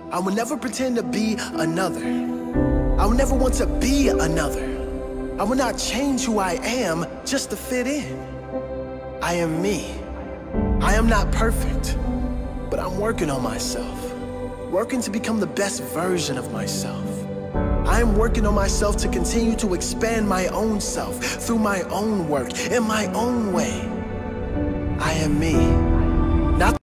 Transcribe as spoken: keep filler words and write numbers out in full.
I will never pretend to be another. I will never want to be another. I will not change who I am just to fit in. I am me. I am not perfect, but I'm working on myself, working to become the best version of myself. I am working on myself to continue to expand my own self through my own work, in my own way. I am me. Not